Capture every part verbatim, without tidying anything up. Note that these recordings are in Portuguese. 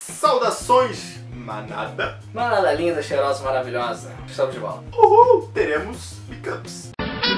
Saudações, manada. Manada linda, cheirosa, maravilhosa. Estamos de volta. Uhul, teremos pickups.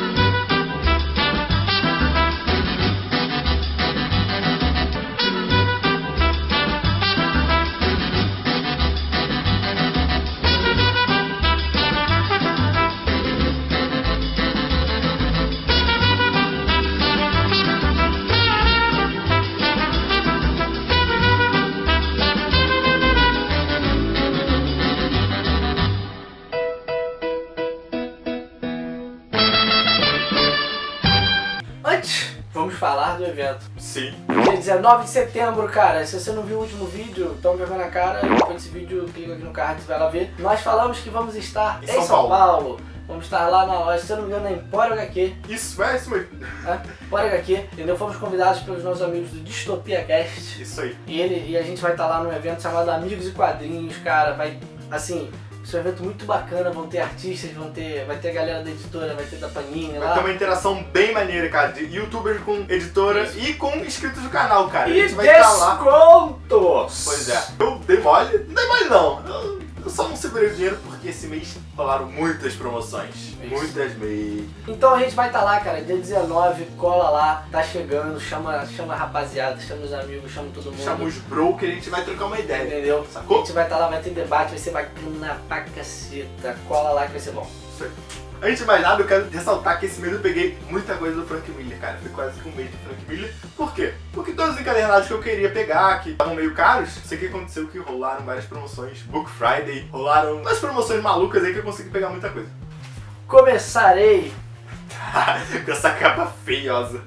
Vamos falar do evento. Sim. Dia dezenove de setembro, cara. Se você não viu o último vídeo, toma vergonha na cara. Depois desse vídeo, clica aqui no card e vai lá ver. Nós falamos que vamos estar em, em São, São Paulo. Paulo. Vamos estar lá na loja, se eu não me engano, é Empório H Q. Isso, é isso mesmo. É, Empório H Q, entendeu? Fomos convidados pelos nossos amigos do Dystopia Cast. Isso aí. E, ele, e a gente vai estar lá num evento chamado Amigos e Quadrinhos, cara. Vai, assim... Esse é um evento muito bacana, vão ter artistas, vão ter, vai ter a galera da editora, vai ter da Panini lá. Vai ter uma interação bem maneira, cara, de youtubers com editora Isso. e com inscritos do canal, cara. E a gente vai estar lá. Descontos! Pois é. Eu dei mole? Não dei mole não. Eu, eu só não segurei o dinheiro porque esse mês rolaram muitas promoções. Isso. Muitas mesmo. Então a gente vai estar lá, cara, dia dezenove, cola lá, tá chegando, chama, chama a rapaziada, chama os amigos, chama todo mundo. Chama os bro que a gente vai trocar uma ideia. Entendeu? Sacou? A gente vai estar lá, vai ter debate, vai ser bacana pra caceta. Cola lá que vai ser bom. Isso aí. Antes de mais nada, eu quero ressaltar que esse mês eu peguei muita coisa do Frank Miller, cara. Foi quase que um mês do Frank Miller. Por quê? Porque todos os encadernados que eu queria pegar, que estavam meio caros, sei que aconteceu que rolaram várias promoções. Book Friday, rolaram umas promoções malucas aí que eu consegui pegar muita coisa. Começarei com essa capa feiosa.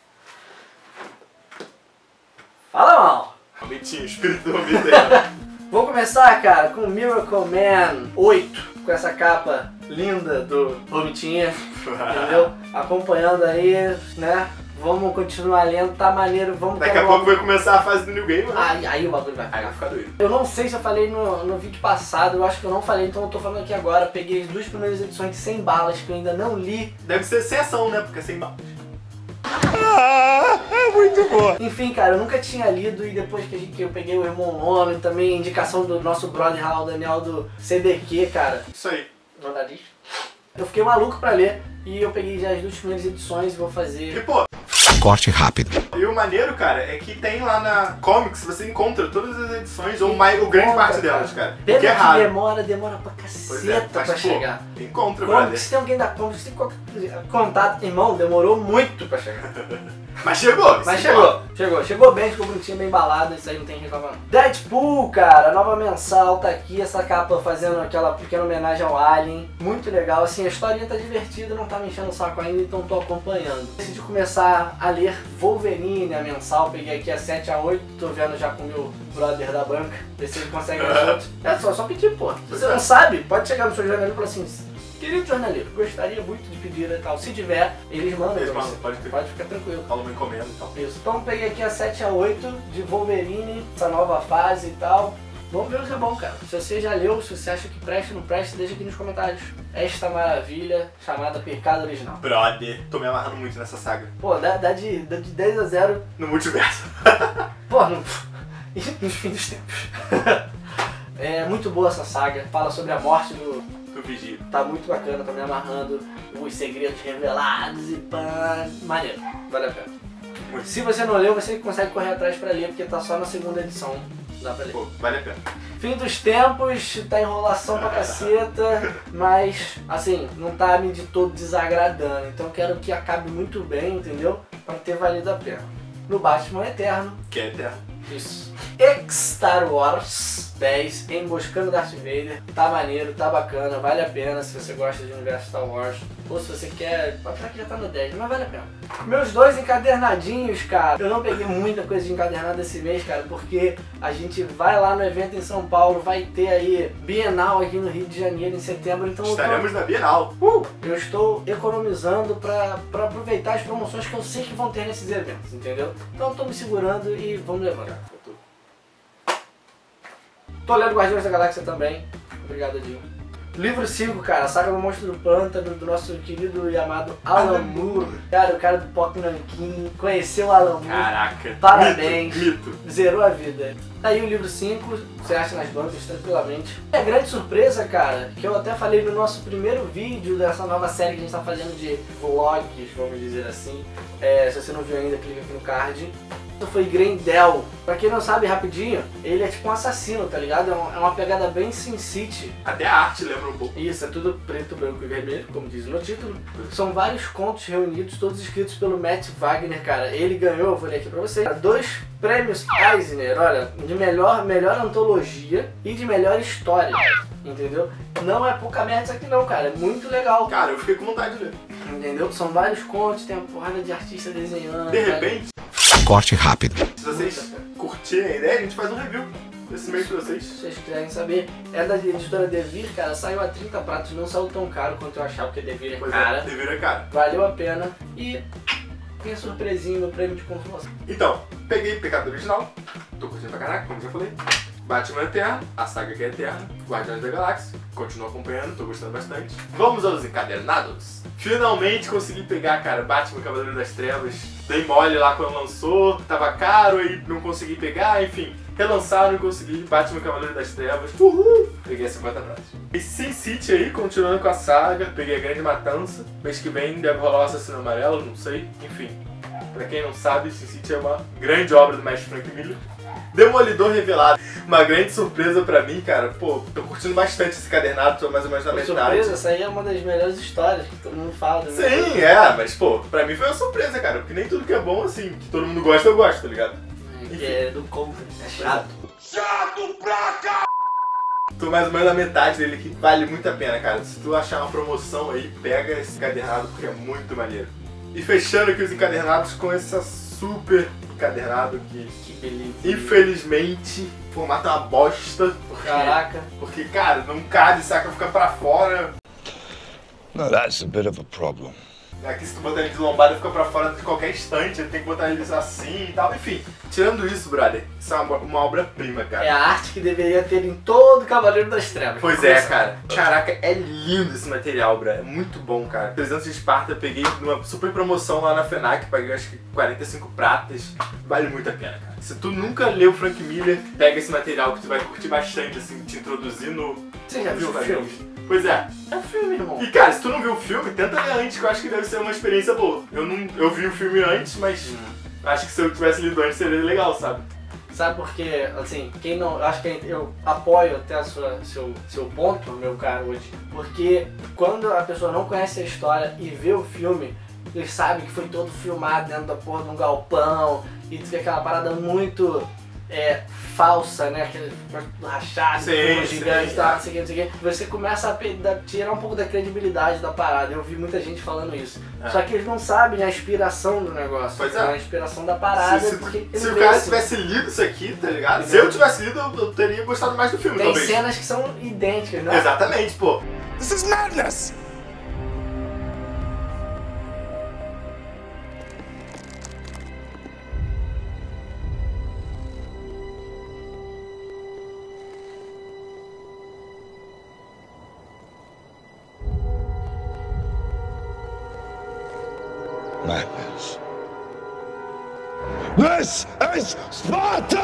Fala mal! Romitinho, espírito do Romiteiro. Vou começar, cara, com Miracle Man oito, com essa capa linda do Romitinha, entendeu? Acompanhando aí, né? Vamos continuar lendo, tá maneiro, vamos... Daqui a pouco vai começar a fase do New Game, né? Aí, aí o bagulho vai ficar. Aí vai ficar doido. Eu não sei se eu falei no, no vídeo passado, eu acho que eu não falei, então eu tô falando aqui agora. Peguei as duas primeiras edições de cem balas que eu ainda não li. Deve ser sem ação, né? Porque é sem balas. Ah, é muito boa. Enfim, cara, eu nunca tinha lido e depois que, a gente, que eu peguei o Irmão Nome, também indicação do nosso brother Raul Daniel do C D Q, cara. Isso aí. Jornalista. Eu fiquei maluco pra ler e eu peguei já as duas primeiras edições e vou fazer... E pô... Corte rápido. E o maneiro, cara, é que tem lá na Comics, você encontra todas as edições, ou, mais, ou grande parte delas, cara. Pena que é que raro. demora, demora pra caceta é, pra mas, chegar. Pô, encontra, Comics, brother. se tem alguém da Comics, se tem qualquer contato, irmão, demorou muito pra chegar. Mas chegou! Mas chegou, chegou, chegou bem, ficou bonitinho, bem balado, isso aí não tem que reclamar. Deadpool, cara, nova mensal, tá aqui, essa capa fazendo aquela pequena homenagem ao Alien. Muito legal, assim, a historinha tá divertida, não tá me enchendo o saco ainda, então tô acompanhando. Decidi começar a ler Wolverine, a mensal, peguei aqui a sete a oito, tô vendo já com o meu brother da banca, ver se ele consegue as outras. É só, só pedir, pô. Se você não sabe, pode chegar no seu jornaleiro e falar assim, querido jornaleiro, gostaria muito de pedir e tal. Se tiver, eles mandam. Eles pra mandam, você. pode ter. Pode ficar tranquilo. Fala uma encomenda e tal. Isso. Então peguei aqui a sete a oito de Wolverine, essa nova fase e tal. Vamos ver se é bom, cara. Se você já leu, se você acha que presta ou não presta, deixa aqui nos comentários. Esta maravilha chamada Pecado Original. Brother, tô me amarrando muito nessa saga. Pô, dá, dá, de, dá de dez a zero. No multiverso. Pô, no, nos fins dos tempos. É muito boa essa saga. Fala sobre a morte do... do Vigia. Tá muito bacana, tá me amarrando. Os segredos revelados e pá. Maneiro. Vale a pena. Muito. Se você não leu, você consegue correr atrás pra ler, porque tá só na segunda edição. Dá pra ler. Pô, vale a pena. Fim dos tempos, tá enrolação pra caceta, mas assim, não tá me de todo desagradando. Então quero que acabe muito bem, entendeu? Pra ter valido a pena. No Batman Eterno. Que é eterno. Isso. X-Star Wars dez, Emboscando Darth Vader. Tá maneiro, tá bacana, vale a pena se você gosta de universo Star Wars. Ou se você quer, apesar que já tá no dez, mas vale a pena. Meus dois encadernadinhos, cara. Eu não peguei muita coisa de encadernado esse mês, cara, porque a gente vai lá no evento em São Paulo, vai ter aí Bienal aqui no Rio de Janeiro em setembro, então estaremos eu tô... na Bienal. Uh, eu estou economizando pra, pra aproveitar as promoções que eu sei que vão ter nesses eventos, entendeu? Então eu tô me segurando e vamos levando. Tô lendo Guardiões da Galáxia também. Obrigado, Edinho. Livro cinco, cara, a saga do Monstro do Pântano, do nosso querido e amado Alan Moore. Cara, o cara do Pop Nankin conheceu o Alan Moore. Caraca. Parabéns. Mito, mito. Zerou a vida. Tá aí o livro cinco, você acha nas bancas tranquilamente. É a grande surpresa, cara, que eu até falei no nosso primeiro vídeo dessa nova série que a gente tá fazendo de vlogs, vamos dizer assim. É, se você não viu ainda, clica aqui no card. Foi Grendel. Pra quem não sabe, rapidinho, ele é tipo um assassino, tá ligado? É, um, é uma pegada bem Sin City. Até a arte lembra um pouco. Isso, é tudo preto, branco e vermelho, como diz no título. São vários contos reunidos, todos escritos pelo Matt Wagner, cara. Ele ganhou, vou ler aqui pra você, dois prêmios Eisner, olha, de melhor, melhor antologia e de melhor história, entendeu? Não é pouca merda isso aqui não, cara, é muito legal. Cara, eu fiquei com vontade de ler. Entendeu? São vários contos, tem uma porrada de artista desenhando. De repente, corte rápido. se vocês curtirem a ideia, a gente faz um review desse mês pra vocês. Se vocês quiserem saber, é da editora Devir, cara, saiu a trinta pratos, não saiu tão caro quanto eu achava, porque Devir é Pois cara. é, deveria cara. Valeu a pena e tem surpresinha no prêmio de consolação. Então, peguei Pecado Original, tô curtindo pra caraca, como já falei. Batman Eterno, a saga que é eterna, Guardiões da Galáxia, continuo acompanhando, tô gostando bastante. Vamos aos encadernados. Finalmente consegui pegar, cara, Batman Cavaleiro das Trevas. Dei mole lá quando lançou, tava caro e não consegui pegar, enfim. Relançaram e consegui Batman Cavaleiro das Trevas. Uhul! Peguei a cinquenta pratos. E Sin City aí, continuando com a saga, peguei a Grande Matança. Mês que vem deve rolar o Assassino Amarelo, não sei, enfim. Pra quem não sabe, Sin City é uma grande obra do mestre Frank Miller. Demolidor Revelado, uma grande surpresa pra mim, cara. Pô, tô curtindo bastante esse cadernado, tô mais ou menos na Por metade. surpresa, essa aí é uma das melhores histórias que todo mundo fala. Né? Sim, é, mas pô, pra mim foi uma surpresa, cara. Porque nem tudo que é bom, assim, que todo mundo gosta, eu gosto, tá ligado? É, que é do contra, é chato. Chato pra cá! Tô mais ou menos na metade dele, que vale muito a pena, cara. Se tu achar uma promoção aí, pega esse encadernado, porque é muito maneiro. E fechando aqui os encadernados com esse super encadernado que, Que beleza. infelizmente, o formato é uma bosta. Porque, Caraca. porque, cara, não cabe, saca, fica pra fora. Now that's a bit of a problem. Aqui se tu botar ele de lombada fica pra fora de qualquer estante, tem que botar ele assim e tal. Enfim, tirando isso, brother, isso é uma, uma obra-prima, cara. É a arte que deveria ter em todo Cavaleiro das Trevas. Pois é, cara. Caraca, é lindo esse material, bro. É muito bom, cara. trezentos de Esparta, peguei numa super promoção lá na FENAC, paguei acho que quarenta e cinco pratas. Vale muito a pena, cara. Se tu nunca leu Frank Miller, pega esse material que tu vai curtir bastante, assim, te introduzir no... Você já viu o quadrinhos. filme? Pois é. É um filme, irmão. E cara, se tu não viu o filme, tenta ler antes, que eu acho que deve ser uma experiência boa. Eu não, eu vi o filme antes, mas Hum. acho que se eu tivesse lido antes seria legal, sabe? Sabe porque, assim, quem não. Eu acho que eu apoio até a sua, seu, seu ponto, meu caro, hoje. Porque quando a pessoa não conhece a história e vê o filme, ele sabe que foi todo filmado dentro da porra de um galpão e tu vê aquela parada muito é, falsa, né? Aquele rachado, Sim, tudo gigante sim, e tal, é. não sei o que, não sei o que. Você começa a pe- da- tirar um pouco da credibilidade da parada. Eu vi muita gente falando isso. É. Só que eles não sabem a inspiração do negócio. Pois é. A inspiração da parada. Se, se- porque se ele o vê cara assim. tivesse lido isso aqui, tá ligado? Se Entendeu? eu tivesse lido, eu, eu teria gostado mais do filme, Tem talvez. cenas que são idênticas, né? Exatamente, pô. This is madness! Madness. This is Sparta!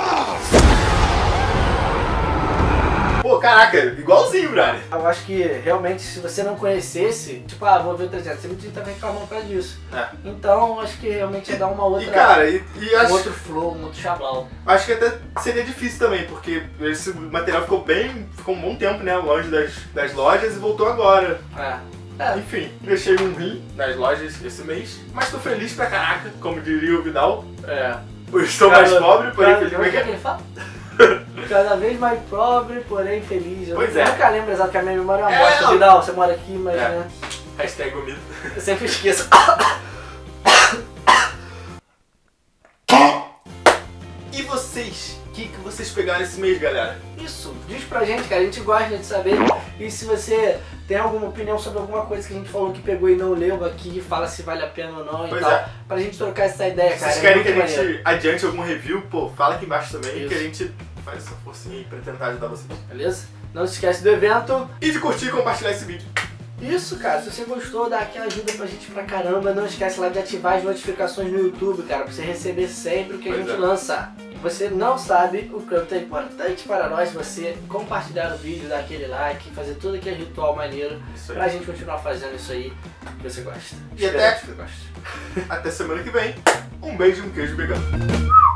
Pô, caraca, igualzinho, brother. Eu acho que realmente se você não conhecesse, tipo, ah, vou ver o trezentos, você muita gente tá reclamando pra disso. É. Então acho que realmente ia dar uma outra. E cara, e, e um acho, outro flow, um outro chablau. acho que até seria difícil também, porque esse material ficou bem, ficou um bom tempo, né, longe das, das lojas e voltou agora. É. É. Enfim, deixei um rim nas lojas esse mês, mas tô feliz pra caraca, como diria o Vidal. É. Eu estou mais Cada- pobre, porém cada- feliz. como é que ele fala? Cada vez mais pobre, porém feliz. Eu Pois é. nunca lembro exato que a minha memória é uma É, bosta. não. Vidal, você mora aqui, mas É. né? Hashtag o mito. Eu sempre esqueço. E vocês? O que, que vocês pegaram esse mês, galera? Isso, diz pra gente, cara, a gente gosta de saber. E se você tem alguma opinião sobre alguma coisa que a gente falou que pegou e não leu aqui, fala se vale a pena ou não e Pois tal. é. Pra gente trocar essa ideia, Se cara. vocês é querem muito que a gente maneiro. adiante algum review, pô, fala aqui embaixo também, Isso. que a gente faz essa forcinha aí pra tentar ajudar vocês. Beleza? Não se esquece do evento. E de curtir e compartilhar esse vídeo. Isso, cara, se você gostou, dá aquela ajuda pra gente pra caramba. Não esquece lá de ativar as notificações no YouTube, cara, pra você receber sempre o que a Pois gente é. lança. Você não sabe o quanto é importante para nós você compartilhar o vídeo, dar aquele like, fazer todo aquele ritual maneiro Isso aí. pra gente continuar fazendo isso aí que você gosta. E Espero até- que você goste. Até semana que vem. Um beijo e um queijo vegano.